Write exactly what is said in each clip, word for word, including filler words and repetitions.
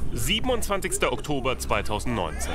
siebenundzwanzigster Oktober zweitausendneunzehn.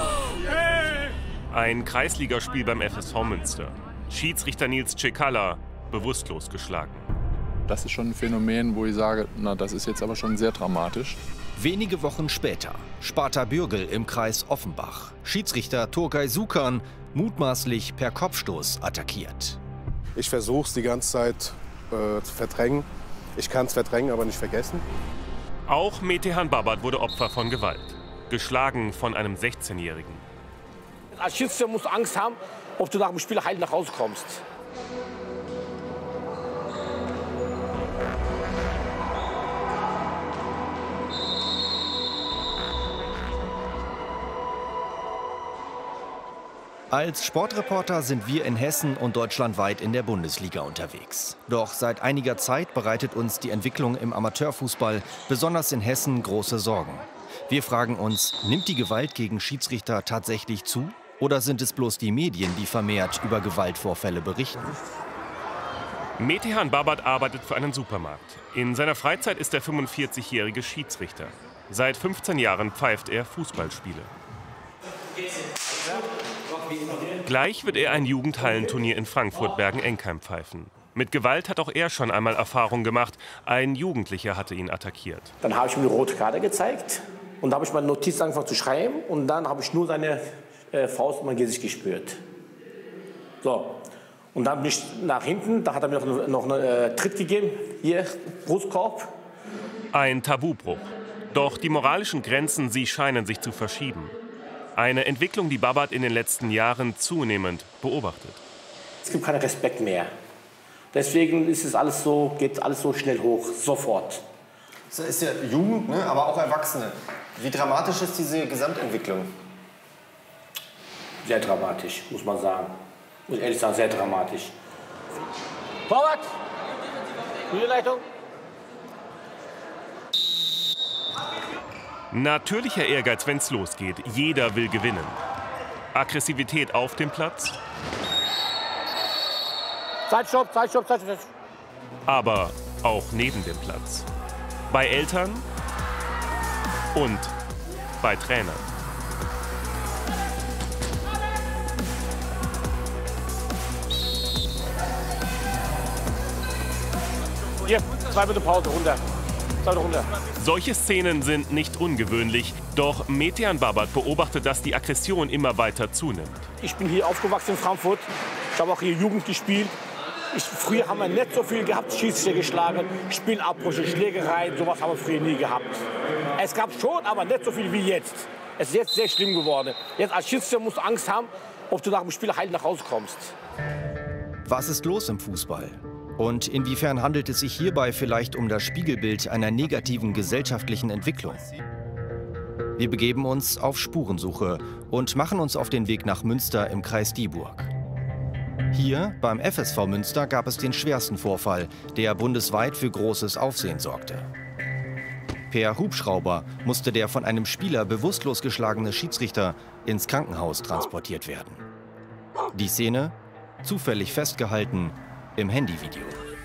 Ein Kreisligaspiel beim F S V Münster. Schiedsrichter Nils Cekala bewusstlos geschlagen. Das ist schon ein Phänomen, wo ich sage, na, das ist jetzt aber schon sehr dramatisch. Wenige Wochen später, Sparta Bürgel im Kreis Offenbach. Schiedsrichter Turgay Sukan mutmaßlich per Kopfstoß attackiert. Ich versuche es die ganze Zeit äh, zu verdrängen. Ich kann es verdrängen, aber nicht vergessen. Auch Metehan Babat wurde Opfer von Gewalt. Geschlagen von einem sechzehnjährigen. Als Schiedsrichter musst du Angst haben, ob du nach dem Spiel heil nach Hause kommst. Als Sportreporter sind wir in Hessen und deutschlandweit in der Bundesliga unterwegs. Doch seit einiger Zeit bereitet uns die Entwicklung im Amateurfußball, besonders in Hessen, große Sorgen. Wir fragen uns, nimmt die Gewalt gegen Schiedsrichter tatsächlich zu? Oder sind es bloß die Medien, die vermehrt über Gewaltvorfälle berichten? Metehan Babat arbeitet für einen Supermarkt. In seiner Freizeit ist der fünfundvierzigjährige Schiedsrichter. Seit fünfzehn Jahren pfeift er Fußballspiele. Gleich wird er ein Jugendhallenturnier in Frankfurt-Bergen-Enkheim pfeifen. Mit Gewalt hat auch er schon einmal Erfahrung gemacht. Ein Jugendlicher hatte ihn attackiert. Dann habe ich ihm die rote Karte gezeigt und da habe ich meine Notiz angefangen zu schreiben und dann habe ich nur seine äh, Faust in mein Gesicht gespürt. So. Und dann bin ich nach hinten, da hat er mir noch, noch einen äh, Tritt gegeben, hier, Brustkorb. Ein Tabubruch. Doch die moralischen Grenzen, sie scheinen sich zu verschieben. Eine Entwicklung, die Babat in den letzten Jahren zunehmend beobachtet. Es gibt keinen Respekt mehr. Deswegen ist es alles so, geht alles so schnell hoch, sofort. Das ist ja Jugend, ne? Aber auch Erwachsene. Wie dramatisch ist diese Gesamtentwicklung? Sehr dramatisch, muss man sagen. Muss ehrlich sagen, sehr dramatisch. Babat! Gute Leitung. Natürlicher Ehrgeiz, wenn es losgeht. Jeder will gewinnen. Aggressivität auf dem Platz. Zeitstopp, Zeitstopp, Zeitstopp. Aber auch neben dem Platz. Bei Eltern und bei Trainern. Hier, zwei Minuten Pause, runter. runter. Solche Szenen sind nicht ungewöhnlich, doch Metehan Babat beobachtet, dass die Aggression immer weiter zunimmt. Ich bin hier aufgewachsen in Frankfurt, ich habe auch hier Jugend gespielt. Ich, früher haben wir nicht so viel gehabt, Schiedsrichter geschlagen, Spielabbrüche, Schlägereien, sowas haben wir früher nie gehabt. Es gab schon, aber nicht so viel wie jetzt. Es ist jetzt sehr schlimm geworden. Jetzt als Schiedsrichter musst du Angst haben, ob du nach dem Spiel heil nach Hause kommst. Was ist los im Fußball? Und inwiefern handelt es sich hierbei vielleicht um das Spiegelbild einer negativen gesellschaftlichen Entwicklung? Wir begeben uns auf Spurensuche und machen uns auf den Weg nach Münster im Kreis Dieburg. Hier beim F S V Münster gab es den schwersten Vorfall, der bundesweit für großes Aufsehen sorgte. Per Hubschrauber musste der von einem Spieler bewusstlos geschlagene Schiedsrichter ins Krankenhaus transportiert werden. Die Szene, zufällig festgehalten, im Handyvideo.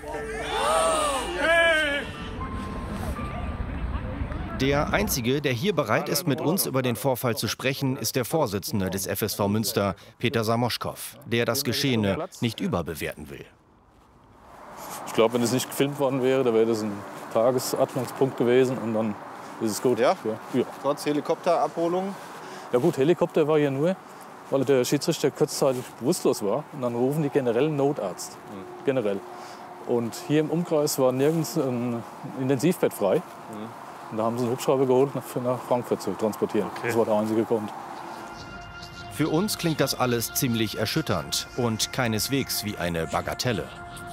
Der Einzige, der hier bereit ist, mit uns über den Vorfall zu sprechen, ist der Vorsitzende des F S V Münster, Peter Samoschkow, der das Geschehene nicht überbewerten will. Ich glaube, wenn es nicht gefilmt worden wäre, dann wäre das ein Tagesordnungspunkt gewesen und dann ist es gut. Ja? Ja. Ja. Trotz Helikopterabholung? Ja gut, Helikopter war hier nur, weil der Schiedsrichter kurzzeitig bewusstlos war. Und dann rufen die generell einen Notarzt. Mhm. Generell. Und hier im Umkreis war nirgends ein Intensivbett frei. Mhm. Und da haben sie einen Hubschrauber geholt, nach, nach Frankfurt zu transportieren. Okay. Das war der einzige Grund. Für uns klingt das alles ziemlich erschütternd und keineswegs wie eine Bagatelle.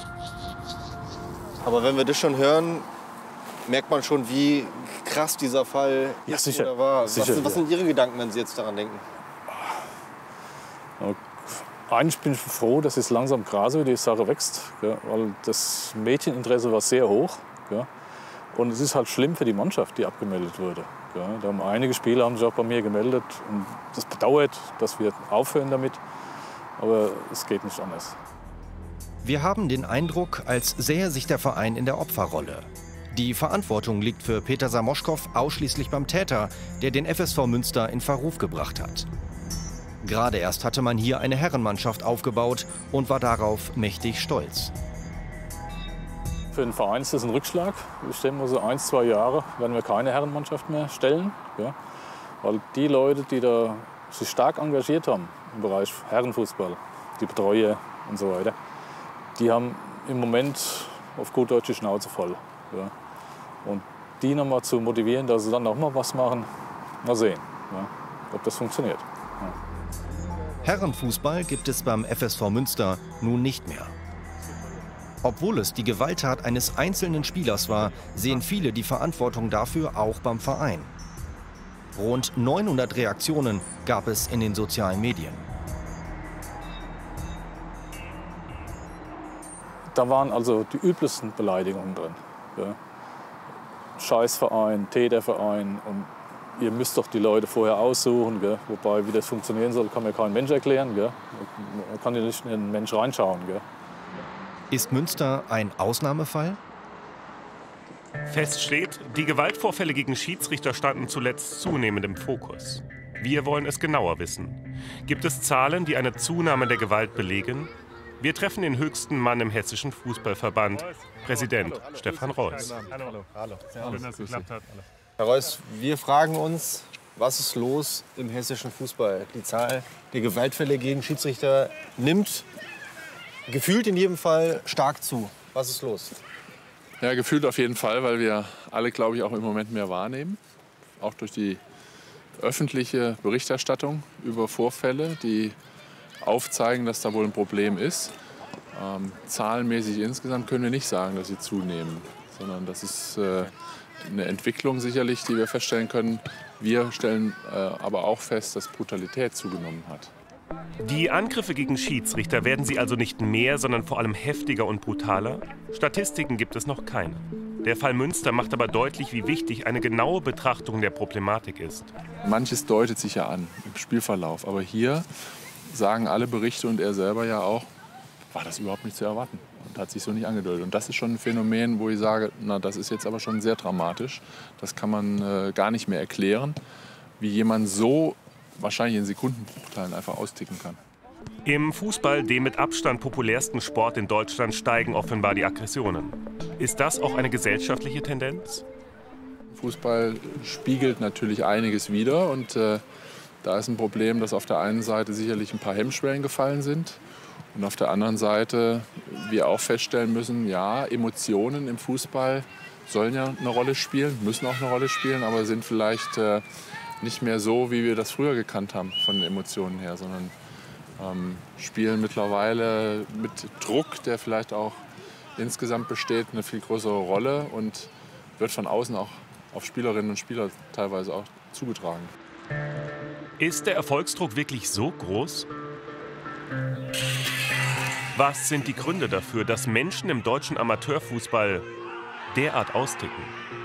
Aber wenn wir das schon hören, merkt man schon, wie krass dieser Fall ja, sicher. Oder war. Was, sicher, was sind Ihre Gedanken, wenn Sie jetzt daran denken? Eigentlich bin ich froh, dass es langsam Gras über die Sache wächst, ja, weil das Mädcheninteresse war sehr hoch. Ja. Und es ist halt schlimm für die Mannschaft, die abgemeldet wurde. Ja. Da haben einige Spieler haben sich auch bei mir gemeldet. Und das bedauert, dass wir aufhören damit. Aber es geht nicht anders. Wir haben den Eindruck, als sähe sich der Verein in der Opferrolle. Die Verantwortung liegt für Peter Samoschkow ausschließlich beim Täter, der den F S V Münster in Verruf gebracht hat. Gerade erst hatte man hier eine Herrenmannschaft aufgebaut und war darauf mächtig stolz. Für den Verein ist das ein Rückschlag. Ich denke mal, so ein, zwei Jahre werden wir keine Herrenmannschaft mehr stellen. Ja. Weil die Leute, die da sich stark engagiert haben im Bereich Herrenfußball, die Betreuer und so weiter, die haben im Moment auf gut Deutsch die Schnauze voll. Ja. Und die noch mal zu motivieren, dass sie dann noch mal was machen, mal sehen, ja, ob das funktioniert. Ja. Herrenfußball gibt es beim F S V Münster nun nicht mehr. Obwohl es die Gewalttat eines einzelnen Spielers war, sehen viele die Verantwortung dafür auch beim Verein. Rund neunhundert Reaktionen gab es in den sozialen Medien. Da waren also die üblichsten Beleidigungen drin. Ja. Scheißverein, Täterverein und ihr müsst doch die Leute vorher aussuchen. Gell. Wobei, wie das funktionieren soll, kann mir kein Mensch erklären. Gell. Man kann ja nicht in den Mensch reinschauen. Gell. Ist Münster ein Ausnahmefall? Fest steht, die Gewaltvorfälle gegen Schiedsrichter standen zuletzt zunehmend im Fokus. Wir wollen es genauer wissen. Gibt es Zahlen, die eine Zunahme der Gewalt belegen? Wir treffen den höchsten Mann im Hessischen Fußballverband, Präsident Stefan Reuß. Hallo. Hallo. Schön, dass es geklappt hat. Herr Reuß, wir fragen uns, was ist los im hessischen Fußball? Die Zahl der Gewaltfälle gegen Schiedsrichter nimmt gefühlt in jedem Fall stark zu. Was ist los? Ja, gefühlt auf jeden Fall, weil wir alle, glaube ich, auch im Moment mehr wahrnehmen. Auch durch die öffentliche Berichterstattung über Vorfälle, die aufzeigen, dass da wohl ein Problem ist. Ähm, zahlenmäßig insgesamt können wir nicht sagen, dass sie zunehmen, sondern das ist äh, eine Entwicklung sicherlich, die wir feststellen können. Wir stellen äh, aber auch fest, dass Brutalität zugenommen hat. Die Angriffe gegen Schiedsrichter werden sie also nicht mehr, sondern vor allem heftiger und brutaler? Statistiken gibt es noch keine. Der Fall Münster macht aber deutlich, wie wichtig eine genaue Betrachtung der Problematik ist. Manches deutet sich ja an im Spielverlauf, aber hier sagen alle Berichte und er selber ja auch, war das überhaupt nicht zu erwarten und hat sich so nicht angedeutet. Und das ist schon ein Phänomen, wo ich sage, na, das ist jetzt aber schon sehr dramatisch. Das kann man äh, gar nicht mehr erklären, wie jemand so wahrscheinlich in Sekundenbruchteilen einfach austicken kann. Im Fußball, dem mit Abstand populärsten Sport in Deutschland, steigen offenbar die Aggressionen. Ist das auch eine gesellschaftliche Tendenz? Fußball spiegelt natürlich einiges wider und äh, da ist ein Problem, dass auf der einen Seite sicherlich ein paar Hemmschwellen gefallen sind und auf der anderen Seite wir auch feststellen müssen, ja, Emotionen im Fußball sollen ja eine Rolle spielen, müssen auch eine Rolle spielen, aber sind vielleicht äh, nicht mehr so, wie wir das früher gekannt haben von den Emotionen her, sondern ähm, spielen mittlerweile mit Druck, der vielleicht auch insgesamt besteht, eine viel größere Rolle und wird von außen auch auf Spielerinnen und Spieler teilweise auch zugetragen. Ist der Erfolgsdruck wirklich so groß? Was sind die Gründe dafür, dass Menschen im deutschen Amateurfußball derart austicken?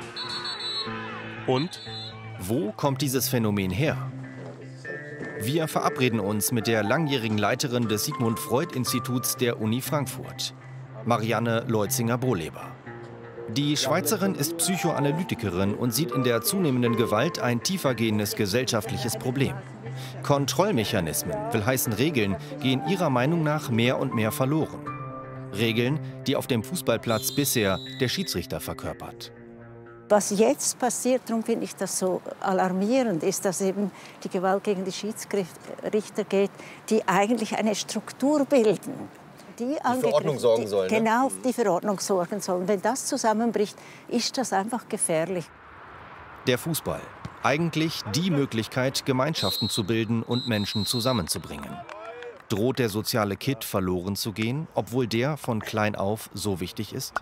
Und wo kommt dieses Phänomen her? Wir verabreden uns mit der langjährigen Leiterin des Sigmund Freud Instituts der Uni Frankfurt, Marianne Leutzinger-Bohleber. Die Schweizerin ist Psychoanalytikerin und sieht in der zunehmenden Gewalt ein tiefergehendes gesellschaftliches Problem. Kontrollmechanismen, will heißen Regeln, gehen ihrer Meinung nach mehr und mehr verloren. Regeln, die auf dem Fußballplatz bisher der Schiedsrichter verkörpert. Was jetzt passiert, darum finde ich das so alarmierend, ist, dass eben die Gewalt gegen die Schiedsrichter geht, die eigentlich eine Struktur bilden. Die, die für Ordnung sorgen sollen. Die, genau, die für Ordnung sorgen sollen. Wenn das zusammenbricht, ist das einfach gefährlich. Der Fußball. Eigentlich die Möglichkeit, Gemeinschaften zu bilden und Menschen zusammenzubringen. Droht der soziale Kitt verloren zu gehen, obwohl der von klein auf so wichtig ist?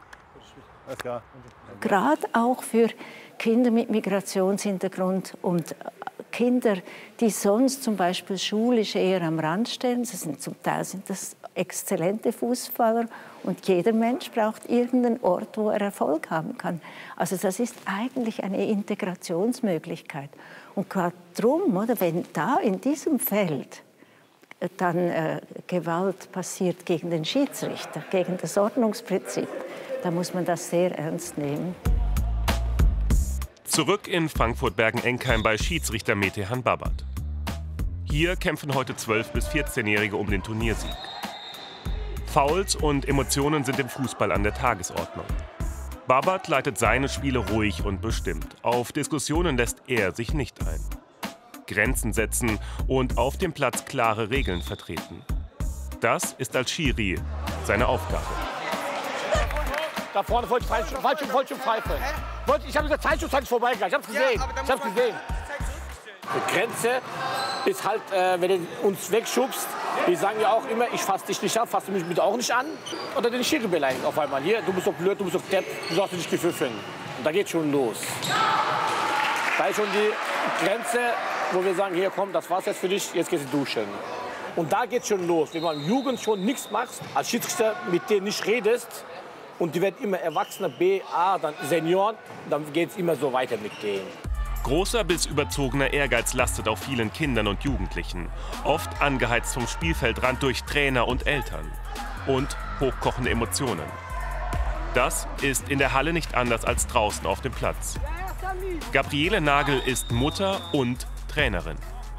Gerade auch für Kinder mit Migrationshintergrund und Kinder, die sonst zum Beispiel schulisch eher am Rand stehen. Das sind, zum Teil sind das exzellente Fußballer und jeder Mensch braucht irgendeinen Ort, wo er Erfolg haben kann. Also das ist eigentlich eine Integrationsmöglichkeit. Und gerade darum, oder, wenn da in diesem Feld dann äh, Gewalt passiert gegen den Schiedsrichter, gegen das Ordnungsprinzip, da muss man das sehr ernst nehmen. Zurück in Frankfurt-Bergen-Enkheim bei Schiedsrichter Metehan Babat. Hier kämpfen heute zwölf- bis vierzehnjährige um den Turniersieg. Fouls und Emotionen sind im Fußball an der Tagesordnung. Babat leitet seine Spiele ruhig und bestimmt. Auf Diskussionen lässt er sich nicht ein. Grenzen setzen und auf dem Platz klare Regeln vertreten. Das ist als Schiri seine Aufgabe. Da vorne wollte ich falsch, falsch, falsch pfeifen. Ich habe gesagt, Zeitschutz vorbeigegangen. Ich habe es gesehen. Ich habe es gesehen. Die Grenze ist halt, äh, wenn du uns wegschubst, wir sagen ja auch immer, ich fasse dich nicht an, fasse mich bitte auch nicht an. Oder den Schiri beleidigen auf einmal. Hier, du bist doch blöd, du bist doch depp, du sollst dich gepfiffen. Und da geht schon los. Da ist schon die Grenze, wo wir sagen, hier komm, das war's jetzt für dich, jetzt gehst du duschen. Und da geht schon los. Wenn man Jugend schon nichts macht, als Schiedsrichter mit denen nicht redest, und die werden immer Erwachsene, B, A, dann Senioren, dann geht es immer so weiter mit denen. Großer bis überzogener Ehrgeiz lastet auf vielen Kindern und Jugendlichen. Oft angeheizt vom Spielfeldrand durch Trainer und Eltern. Und hochkochende Emotionen. Das ist in der Halle nicht anders als draußen auf dem Platz. Gabriele Nagel ist Mutter und Trainerin.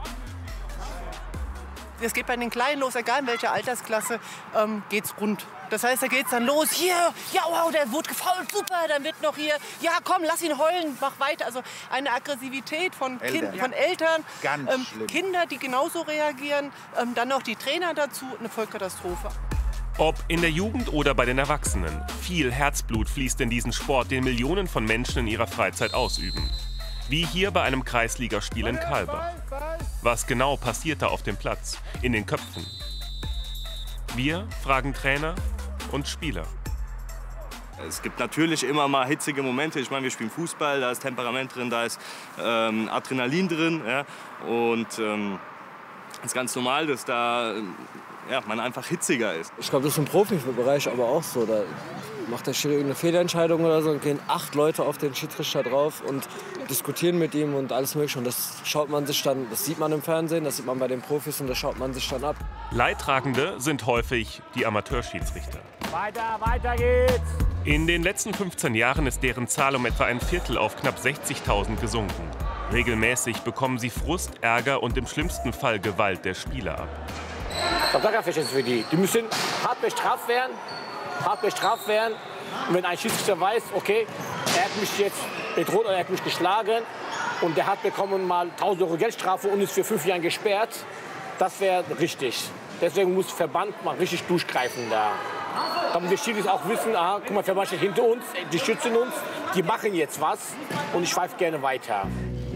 Es geht bei den Kleinen los, egal in welcher Altersklasse, ähm, geht's rund. Das heißt, da geht's dann los, hier, ja, wow, der wurde gefoult, super, dann wird noch hier, ja, komm, lass ihn heulen, mach weiter. Also eine Aggressivität von, kind, von Eltern, ähm, Kinder, die genauso reagieren, ähm, dann noch die Trainer dazu, eine Vollkatastrophe. Ob in der Jugend oder bei den Erwachsenen, viel Herzblut fließt in diesen Sport, den Millionen von Menschen in ihrer Freizeit ausüben. Wie hier bei einem Kreisligaspiel in Kalbach. Was genau passiert da auf dem Platz, in den Köpfen? Wir fragen Trainer und Spieler. Es gibt natürlich immer mal hitzige Momente. Ich meine, wir spielen Fußball, da ist Temperament drin, da ist ähm, Adrenalin drin. Ja? Und ähm, es ist ganz normal, dass da ja, man einfach hitziger ist. Ich glaube, das ist im Profibereich aber auch so. Da macht der Schiri eine Fehlentscheidung oder so und gehen acht Leute auf den Schiedsrichter drauf und diskutieren mit ihm und alles mögliche. Und das schaut man sich dann, das sieht man im Fernsehen, das sieht man bei den Profis und das schaut man sich dann ab. Leidtragende sind häufig die Amateurschiedsrichter. Weiter, weiter geht's! In den letzten fünfzehn Jahren ist deren Zahl um etwa ein Viertel auf knapp sechzigtausend gesunken. Regelmäßig bekommen sie Frust, Ärger und im schlimmsten Fall Gewalt der Spieler ab. Das ist für die. Die müssen hart bestraft werden, hart bestraft werden. Und wenn ein Schiedsrichter weiß, okay, er hat mich jetzt bedroht oder er hat mich geschlagen und der hat bekommen mal tausend Euro Geldstrafe und ist für fünf Jahre gesperrt, das wäre richtig. Deswegen muss der Verband mal richtig durchgreifen da. Damit die Schiris auch wissen, aha, guck mal, der Verband steht hinter uns, die schützen uns, die machen jetzt was und ich pfeife gerne weiter.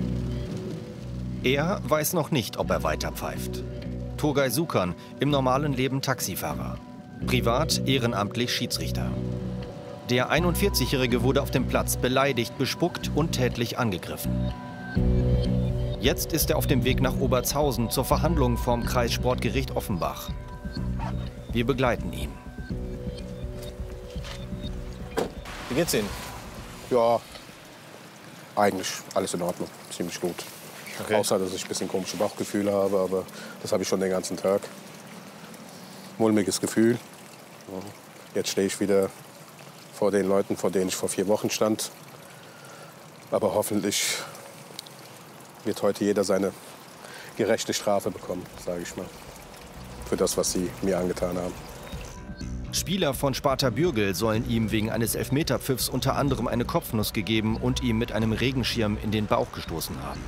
Er weiß noch nicht, ob er weiter pfeift. Turgay Sukan, im normalen Leben Taxifahrer. Privat ehrenamtlich Schiedsrichter. Der einundvierzigjährige wurde auf dem Platz beleidigt, bespuckt und tätlich angegriffen. Jetzt ist er auf dem Weg nach Obertshausen zur Verhandlung vom Kreissportgericht Offenbach. Wir begleiten ihn. Wie geht's Ihnen? Ja, eigentlich alles in Ordnung, ziemlich gut. Okay. Außer, dass ich ein bisschen komische Bauchgefühle habe, aber das habe ich schon den ganzen Tag. Mulmiges Gefühl. Jetzt stehe ich wieder vor den Leuten, vor denen ich vor vier Wochen stand. Aber hoffentlich wird heute jeder seine gerechte Strafe bekommen, sage ich mal, für das, was sie mir angetan haben. Spieler von Sparta Bürgel sollen ihm wegen eines Elfmeterpfiffs unter anderem eine Kopfnuss gegeben und ihm mit einem Regenschirm in den Bauch gestoßen haben.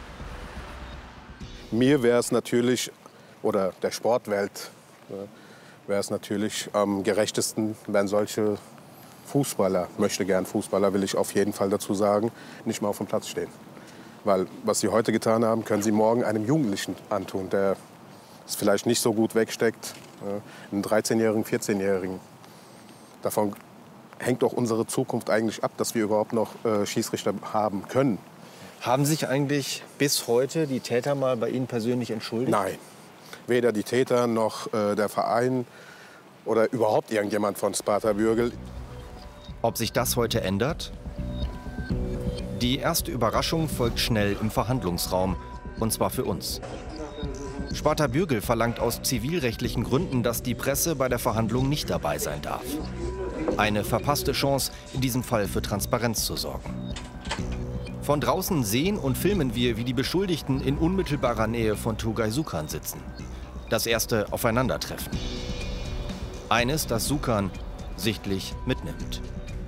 Mir wäre es natürlich, oder der Sportwelt wäre es natürlich am gerechtesten, wenn solche Fußballer, möchte gern Fußballer, will ich auf jeden Fall dazu sagen, nicht mehr auf dem Platz stehen. Weil was sie heute getan haben, können sie morgen einem Jugendlichen antun, der es vielleicht nicht so gut wegsteckt, einen dreizehnjährigen, vierzehnjährigen. Davon hängt doch unsere Zukunft eigentlich ab, dass wir überhaupt noch äh, Schiedsrichter haben können. Haben sich eigentlich bis heute die Täter mal bei Ihnen persönlich entschuldigt? Nein, weder die Täter noch äh, der Verein oder überhaupt irgendjemand von Sparta Bürgel. Ob sich das heute ändert? Die erste Überraschung folgt schnell im Verhandlungsraum, und zwar für uns. Sparta Bürgel verlangt aus zivilrechtlichen Gründen, dass die Presse bei der Verhandlung nicht dabei sein darf. Eine verpasste Chance, in diesem Fall für Transparenz zu sorgen. Von draußen sehen und filmen wir, wie die Beschuldigten in unmittelbarer Nähe von Turgay Sukan sitzen. Das erste Aufeinandertreffen. Eines, das Sukan sichtlich mitnimmt.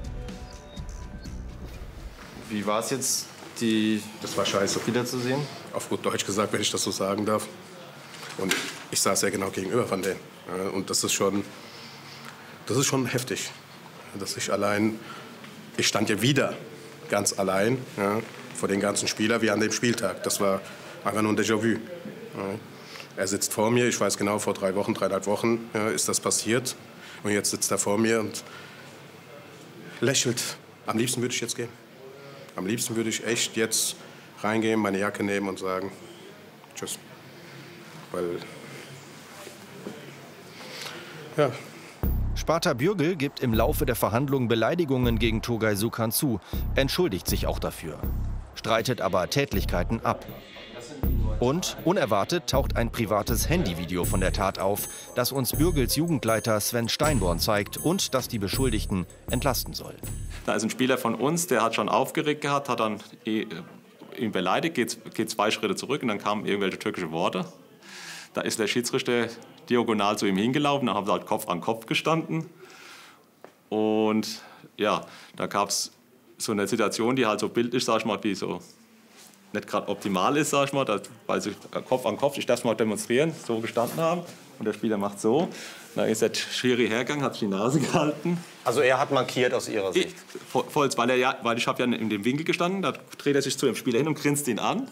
Wie war es jetzt, die das war scheiße wiederzusehen? Auf gut Deutsch gesagt, wenn ich das so sagen darf. Und ich saß ja genau gegenüber von denen. Und das ist schon, das ist schon heftig. Dass ich allein, ich stand ja wieder ganz allein, ja, vor den ganzen Spielern wie an dem Spieltag. Das war einfach nur ein Déjà-vu. Ja. Er sitzt vor mir, ich weiß genau, vor drei Wochen, dreieinhalb Wochen ja, ist das passiert. Und jetzt sitzt er vor mir und lächelt. Am liebsten würde ich jetzt gehen. Am liebsten würde ich echt jetzt reingehen, meine Jacke nehmen und sagen, tschüss. Weil, ja. Sparta Bürgel gibt im Laufe der Verhandlungen Beleidigungen gegen Turgay Sukan zu, entschuldigt sich auch dafür, streitet aber Tätlichkeiten ab. Und unerwartet taucht ein privates Handyvideo von der Tat auf, das uns Bürgels Jugendleiter Sven Steinborn zeigt und das die Beschuldigten entlasten soll. Da ist ein Spieler von uns, der hat schon aufgeregt gehabt, hat dann ihn beleidigt, geht, geht zwei Schritte zurück und dann kamen irgendwelche türkische Worte. Da ist der Schiedsrichter diagonal zu ihm hingelaufen, da haben sie halt Kopf an Kopf gestanden. Und ja, da gab es so eine Situation, die halt so bildlich, sag ich mal, wie so nicht gerade optimal ist, sag ich mal, dass, weil sie Kopf an Kopf, ich darf es mal demonstrieren, so gestanden haben. Und der Spieler macht so. Dann ist der Schiri hergegangen, hat sich die Nase gehalten. Also er hat markiert aus Ihrer Sicht? Ich, voll, weil, er ja, weil ich habe ja in dem Winkel gestanden, da dreht er sich zu dem Spieler hin und grinst ihn an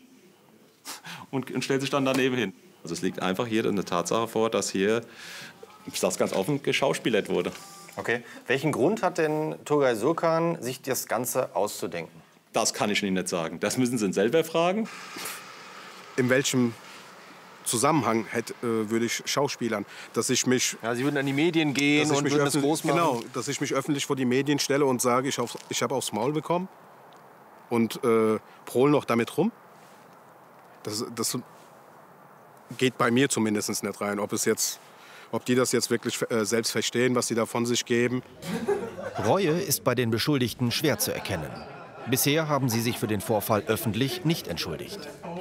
und, und stellt sich dann daneben hin. Also es liegt einfach hier eine Tatsache vor, dass hier, ich sage es ganz offen, geschauspielert wurde. Okay. Welchen Grund hat denn Turgay Sukan, sich das Ganze auszudenken? Das kann ich Ihnen nicht sagen. Das müssen Sie ihn selber fragen. In welchem Zusammenhang hätte, äh, würde ich Schauspielern, dass ich mich... Ja, Sie würden an die Medien gehen und würden es groß machen? Genau, dass ich mich öffentlich vor die Medien stelle und sage, ich, auf, ich habe aufs Maul bekommen und äh, prol noch damit rum. Das, das geht bei mir zumindest nicht rein. Ob, es jetzt, ob die das jetzt wirklich äh, selbst verstehen, was sie da von sich geben. Reue ist bei den Beschuldigten schwer zu erkennen. Bisher haben sie sich für den Vorfall öffentlich nicht entschuldigt.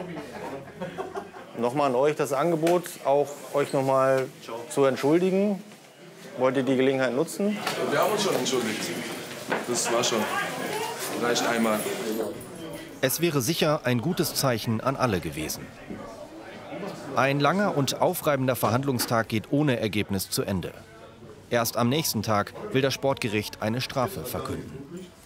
Nochmal an euch das Angebot, auch euch noch mal zu entschuldigen. Wollt ihr die Gelegenheit nutzen? Wir haben uns schon entschuldigt. Das war schon. Reicht einmal. Es wäre sicher ein gutes Zeichen an alle gewesen. Ein langer und aufreibender Verhandlungstag geht ohne Ergebnis zu Ende. Erst am nächsten Tag will das Sportgericht eine Strafe verkünden.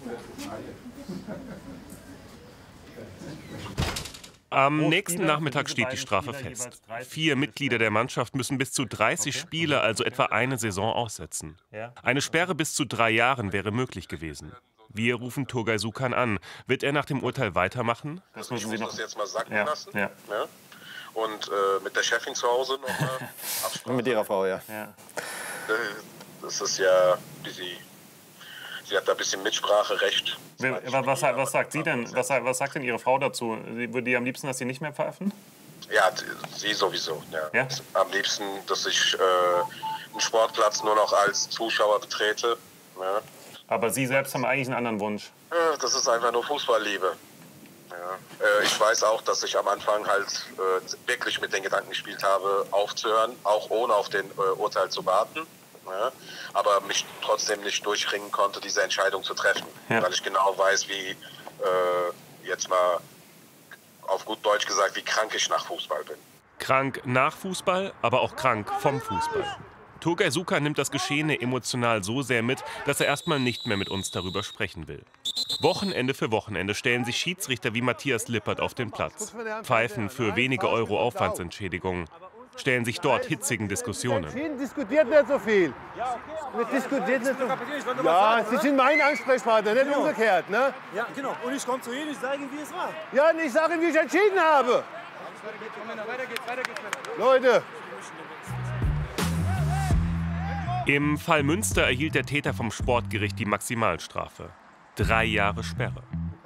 Am nächsten Nachmittag steht die Strafe fest. Vier Mitglieder der Mannschaft müssen bis zu dreißig Spiele, also etwa eine Saison, aussetzen. Eine Sperre bis zu drei Jahren wäre möglich gewesen. Wir rufen Turgay Sukan an. Wird er nach dem Urteil weitermachen? Das müssen Sie noch jetzt mal sacken ja. lassen. Ja. Ja. Und äh, mit der Chefin zu Hause noch mal Absprache. Mit Ihrer Frau, ja. ja. Das ist ja, wie Sie, sie hat da ein bisschen Mitspracherecht. Was, was, sagt sie denn? Was, was sagt denn Ihre Frau dazu? Sie würde die am liebsten, dass Sie nicht mehr pfeifen? Ja, sie sowieso. Ja. Ja? Am liebsten, dass ich äh, einen Sportplatz nur noch als Zuschauer betrete. Ja. Aber Sie selbst haben eigentlich einen anderen Wunsch. Ja, das ist einfach nur Fußballliebe. Ja. Äh, ich weiß auch, dass ich am Anfang halt äh, wirklich mit den Gedanken gespielt habe, aufzuhören, auch ohne auf den äh, Urteil zu warten. Ja. Aber mich trotzdem nicht durchringen konnte, diese Entscheidung zu treffen. Ja. Weil ich genau weiß, wie, äh, jetzt mal auf gut Deutsch gesagt, wie krank ich nach Fußball bin. Krank nach Fußball, aber auch krank vom Fußball. Turgay Sukan nimmt das Geschehene emotional so sehr mit, dass er erstmal nicht mehr mit uns darüber sprechen will. Wochenende für Wochenende stellen sich Schiedsrichter wie Matthias Lippert auf den Platz, pfeifen für wenige Euro Aufwandsentschädigung, stellen sich dort hitzigen Diskussionen. Diskutiert nicht so viel. Diskutiert nicht so viel. Ja, Sie sind mein Ansprechpartner, nicht umgekehrt. Ne? Ja, genau. Und ich komme zu Ihnen, ich sage Ihnen, wie es war. Ja, und ich sage Ihnen, wie ich entschieden habe. Leute. Im Fall Münster erhielt der Täter vom Sportgericht die Maximalstrafe. Drei Jahre Sperre.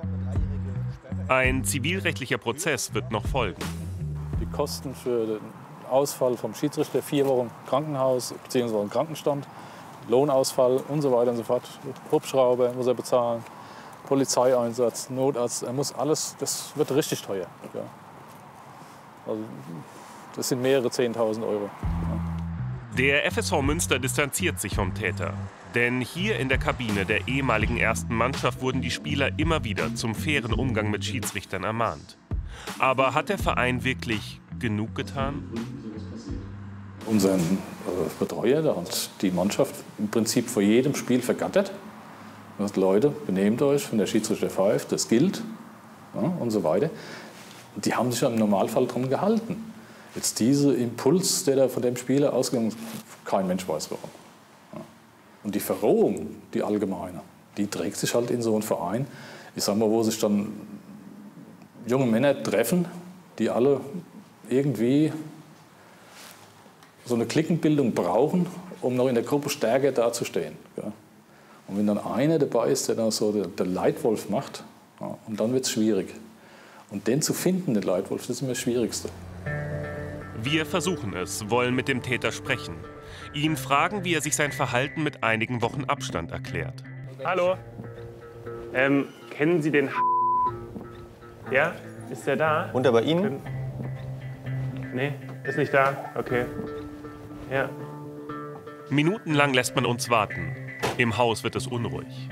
Ein zivilrechtlicher Prozess wird noch folgen. Die Kosten für den Ausfall vom Schiedsrichter, vier Wochen Krankenhaus bzw. Krankenstand, Lohnausfall und so weiter und so fort. Hubschrauber muss er bezahlen, Polizeieinsatz, Notarzt, er muss alles, das wird richtig teuer. Ja. Also, das sind mehrere zehntausend Euro. Ja. Der F S V Münster distanziert sich vom Täter. Denn hier in der Kabine der ehemaligen ersten Mannschaft wurden die Spieler immer wieder zum fairen Umgang mit Schiedsrichtern ermahnt. Aber hat der Verein wirklich genug getan? Unseren äh, Betreuer, der hat die Mannschaft im Prinzip vor jedem Spiel vergattert. Er sagt, Leute, benehmt euch, wenn der Schiedsrichter pfeift, das gilt, ja, und so weiter. Und die haben sich ja im Normalfall dran gehalten. Jetzt dieser Impuls, der da von dem Spieler ausgegangen ist, kein Mensch weiß warum. Ja. Und die Verrohung, die allgemeine, die trägt sich halt in so einen Verein, ich sag mal, wo sich dann junge Männer treffen, die alle irgendwie so eine Klickenbildung brauchen, um noch in der Gruppe stärker dazustehen. Ja. Und wenn dann einer dabei ist, der dann so der, der Leitwolf macht, ja, und dann wird es schwierig. Und den zu finden, den Leitwolf, das ist immer das Schwierigste. Wir versuchen es, wollen mit dem Täter sprechen. Ihn fragen, wie er sich sein Verhalten mit einigen Wochen Abstand erklärt. Hallo, ähm, kennen Sie den H Ja, ist der da? Und er bei Ihnen? Nee, ist nicht da, okay. Ja. Minutenlang lässt man uns warten. Im Haus wird es unruhig.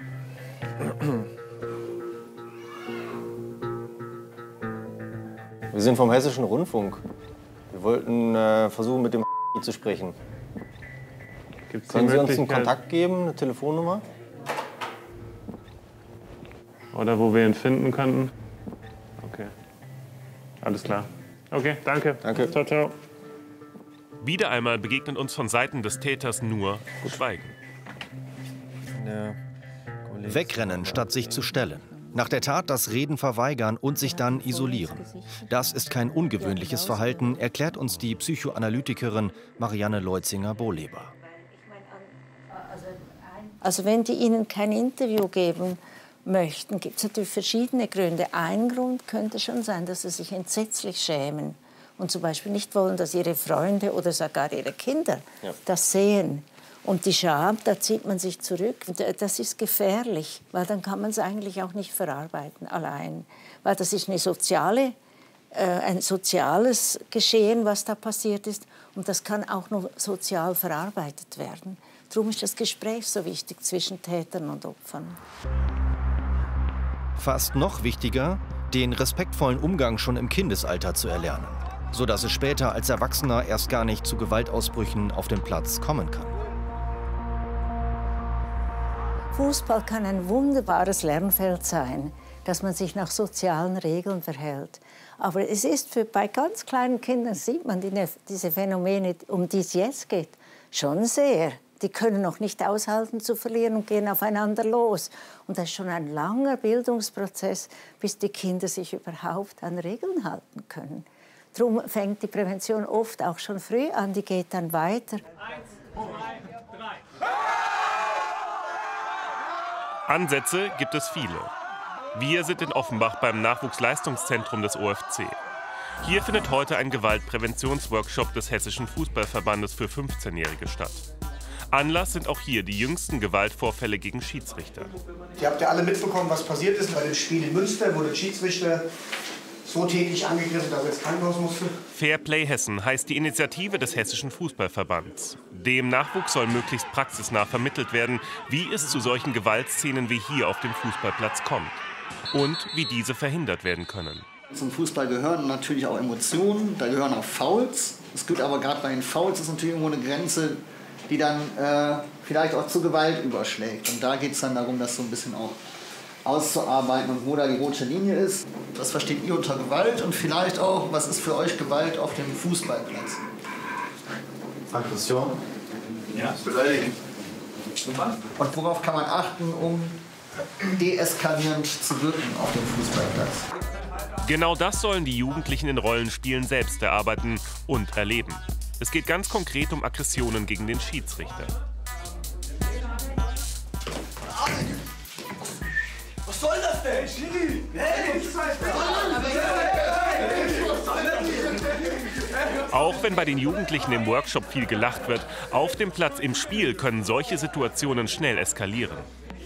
Wir sind vom Hessischen Rundfunk. Wir wollten äh, versuchen, mit dem zu sprechen. Gibt's Können Sie uns einen Kontakt geben, eine Telefonnummer? Oder wo wir ihn finden könnten? Okay. Alles klar. Okay, danke. Danke. Ciao, ciao. Wieder einmal begegnet uns von Seiten des Täters nur Schweigen. Wegrennen, statt sich zu stellen. Nach der Tat das Reden verweigern und sich dann isolieren. Das ist kein ungewöhnliches Verhalten, erklärt uns die Psychoanalytikerin Marianne Leutzinger-Bohleber. Also wenn die Ihnen kein Interview geben möchten, gibt es natürlich verschiedene Gründe. Ein Grund könnte schon sein, dass sie sich entsetzlich schämen und zum Beispiel nicht wollen, dass ihre Freunde oder sogar ihre Kinder ja. das sehen. Und die Scham, da zieht man sich zurück. Und das ist gefährlich, weil dann kann man es eigentlich auch nicht verarbeiten allein. Weil das ist eine soziale, äh, ein soziales Geschehen, was da passiert ist. Und das kann auch noch sozial verarbeitet werden. Darum ist das Gespräch so wichtig zwischen Tätern und Opfern. Fast noch wichtiger, den respektvollen Umgang schon im Kindesalter zu erlernen, sodass es später als Erwachsener erst gar nicht zu Gewaltausbrüchen auf dem Platz kommen kann. Fußball kann ein wunderbares Lernfeld sein, dass man sich nach sozialen Regeln verhält. Aber es ist für, bei ganz kleinen Kindern, sieht man die, diese Phänomene, um die es jetzt geht, schon sehr. Die können noch nicht aushalten zu verlieren und gehen aufeinander los. Und das ist schon ein langer Bildungsprozess, bis die Kinder sich überhaupt an Regeln halten können. Darum fängt die Prävention oft auch schon früh an, die geht dann weiter. Eins, zwei, drei. Ansätze gibt es viele. Wir sind in Offenbach beim Nachwuchsleistungszentrum des O F C. Hier findet heute ein Gewaltpräventionsworkshop des Hessischen Fußballverbandes für fünfzehnjährige statt. Anlass sind auch hier die jüngsten Gewaltvorfälle gegen Schiedsrichter. Ihr habt ja alle mitbekommen, was passiert ist. Bei dem Spiel in Münster wurde der Schiedsrichter so täglich angegriffen, dass er ins Krankenhaus musste. Fairplay Hessen heißt die Initiative des Hessischen Fußballverbands. Dem Nachwuchs soll möglichst praxisnah vermittelt werden, wie es zu solchen Gewaltszenen wie hier auf dem Fußballplatz kommt und wie diese verhindert werden können. Zum Fußball gehören natürlich auch Emotionen, da gehören auch Fouls. Es gibt aber gerade bei den Fouls ist natürlich irgendwo eine Grenze, die dann äh, vielleicht auch zu Gewalt überschlägt. Und da geht es dann darum, das so ein bisschen auch auszuarbeiten und wo da die rote Linie ist. Was versteht ihr unter Gewalt und vielleicht auch, was ist für euch Gewalt auf dem Fußballplatz? Aggression. Ja. Beleidigen. Und worauf kann man achten, um deeskalierend zu wirken auf dem Fußballplatz? Genau das sollen die Jugendlichen in Rollenspielen selbst erarbeiten und erleben. Es geht ganz konkret um Aggressionen gegen den Schiedsrichter. Was soll das denn? Schiri! Hey! Auch wenn bei den Jugendlichen im Workshop viel gelacht wird, auf dem Platz im Spiel können solche Situationen schnell eskalieren.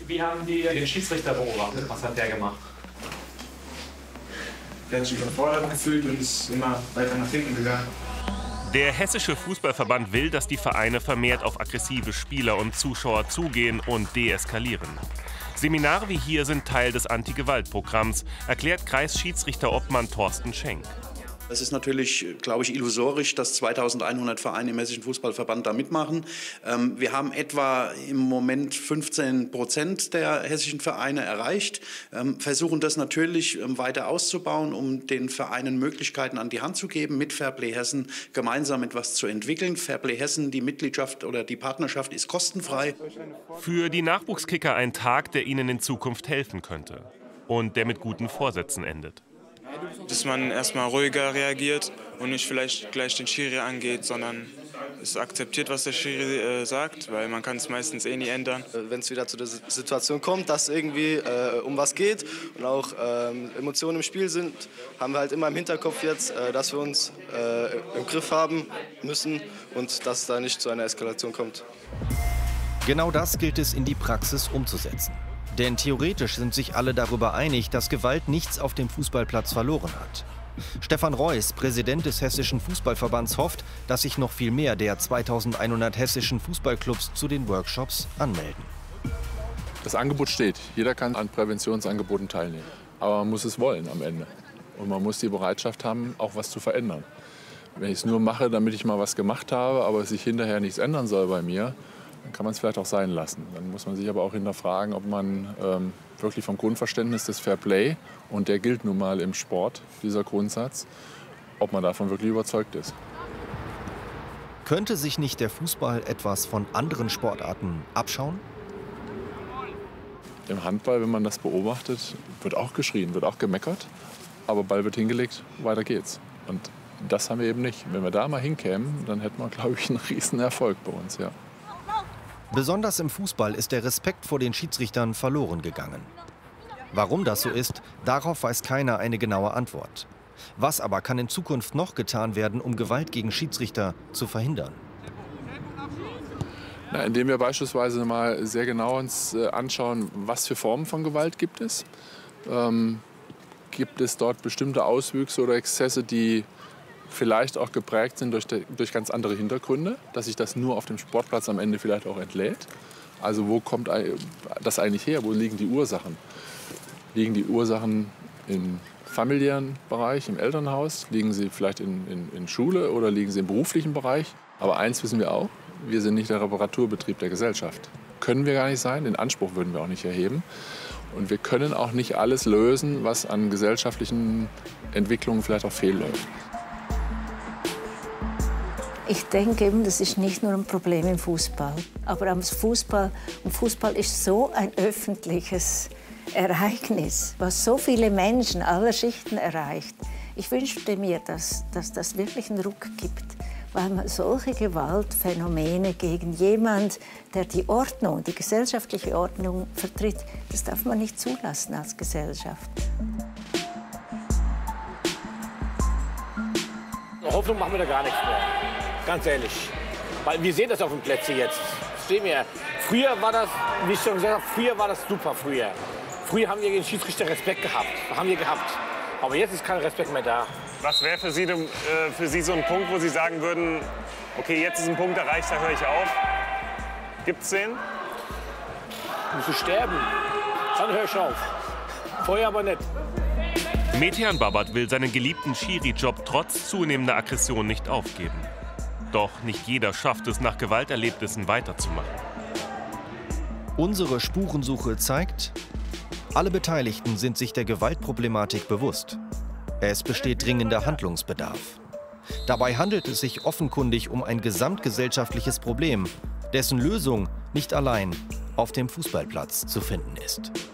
Wie haben die den Schiedsrichter beobachtet? Was hat der gemacht? Der hat sich überfordert gefühlt und ist immer weiter nach hinten gegangen. Der Hessische Fußballverband will, dass die Vereine vermehrt auf aggressive Spieler und Zuschauer zugehen und deeskalieren. Seminare wie hier sind Teil des Anti-Gewalt-Programms, erklärt Kreisschiedsrichter-Obmann Thorsten Schenk. Es ist natürlich, glaube ich, illusorisch, dass zweitausendeinhundert Vereine im Hessischen Fußballverband da mitmachen. Ähm, wir haben etwa im Moment fünfzehn Prozent der hessischen Vereine erreicht, ähm, versuchen das natürlich ähm, weiter auszubauen, um den Vereinen Möglichkeiten an die Hand zu geben, mit Fairplay Hessen gemeinsam etwas zu entwickeln. Fairplay Hessen, die Mitgliedschaft oder die Partnerschaft ist kostenfrei. Für die Nachwuchskicker ein Tag, der ihnen in Zukunft helfen könnte und der mit guten Vorsätzen endet. Dass man erstmal ruhiger reagiert und nicht vielleicht gleich den Schiri angeht, sondern es akzeptiert, was der Schiri äh, sagt, weil man kann es meistens eh nie ändern. Wenn es wieder zu der Situation kommt, dass irgendwie äh, um was geht und auch ähm, Emotionen im Spiel sind, haben wir halt immer im Hinterkopf jetzt, äh, dass wir uns äh, im Griff haben müssen und dass es da nicht zu einer Eskalation kommt. Genau das gilt es in die Praxis umzusetzen. Denn theoretisch sind sich alle darüber einig, dass Gewalt nichts auf dem Fußballplatz verloren hat. Stefan Reuss, Präsident des Hessischen Fußballverbands, hofft, dass sich noch viel mehr der zweitausendeinhundert hessischen Fußballclubs zu den Workshops anmelden. Das Angebot steht. Jeder kann an Präventionsangeboten teilnehmen. Aber man muss es wollen am Ende. Und man muss die Bereitschaft haben, auch was zu verändern. Wenn ich es nur mache, damit ich mal was gemacht habe, aber es sich hinterher nichts ändern soll bei mir, dann kann man es vielleicht auch sein lassen. Dann muss man sich aber auch hinterfragen, ob man ähm, wirklich vom Grundverständnis des Fair Play, und der gilt nun mal im Sport, dieser Grundsatz, ob man davon wirklich überzeugt ist. Könnte sich nicht der Fußball etwas von anderen Sportarten abschauen? Im Handball, wenn man das beobachtet, wird auch geschrien, wird auch gemeckert, aber Ball wird hingelegt, weiter geht's. Und das haben wir eben nicht. Wenn wir da mal hinkämen, dann hätten wir, glaube ich, einen riesen Erfolg bei uns, ja. Besonders im Fußball ist der Respekt vor den Schiedsrichtern verloren gegangen. Warum das so ist, darauf weiß keiner eine genaue Antwort. Was aber kann in Zukunft noch getan werden, um Gewalt gegen Schiedsrichter zu verhindern? Na, indem wir beispielsweise mal sehr genau uns äh, anschauen, was für Formen von Gewalt gibt es. Ähm, gibt es dort bestimmte Auswüchse oder Exzesse, die vielleicht auch geprägt sind durch, de, durch ganz andere Hintergründe, dass sich das nur auf dem Sportplatz am Ende vielleicht auch entlädt. Also wo kommt das eigentlich her? Wo liegen die Ursachen? Liegen die Ursachen im familiären Bereich, im Elternhaus? Liegen sie vielleicht in, in, in Schule oder liegen sie im beruflichen Bereich? Aber eins wissen wir auch, wir sind nicht der Reparaturbetrieb der Gesellschaft. Können wir gar nicht sein, den Anspruch würden wir auch nicht erheben. Und wir können auch nicht alles lösen, was an gesellschaftlichen Entwicklungen vielleicht auch fehlläuft. Ich denke eben, das ist nicht nur ein Problem im Fußball. Aber am Fußball, und Fußball ist so ein öffentliches Ereignis, was so viele Menschen aller Schichten erreicht. Ich wünschte mir, dass, dass das wirklich einen Ruck gibt, weil man solche Gewaltphänomene gegen jemanden, der die Ordnung, die gesellschaftliche Ordnung vertritt, das darf man nicht zulassen als Gesellschaft. Hoffnung machen wir da gar nichts mehr. Ganz ehrlich. Weil wir sehen das auf den Plätzen jetzt. Stehen wir. Früher war das, wie ich schon gesagt habe, früher war das super früher. Früher haben wir gegen Schiedsrichter Respekt gehabt. Haben wir gehabt. Aber jetzt ist kein Respekt mehr da. Was wäre für Sie, äh, für Sie so ein Punkt, wo Sie sagen würden, okay, jetzt ist ein Punkt erreicht, da höre ich auf? Gibt's den? Musst du sterben. Dann höre ich auf. Vorher aber nicht. Metehan Babat will seinen geliebten Schiri-Job trotz zunehmender Aggression nicht aufgeben. Doch nicht jeder schafft es, nach Gewalterlebnissen weiterzumachen. Unsere Spurensuche zeigt, alle Beteiligten sind sich der Gewaltproblematik bewusst. Es besteht dringender Handlungsbedarf. Dabei handelt es sich offenkundig um ein gesamtgesellschaftliches Problem, dessen Lösung nicht allein auf dem Fußballplatz zu finden ist.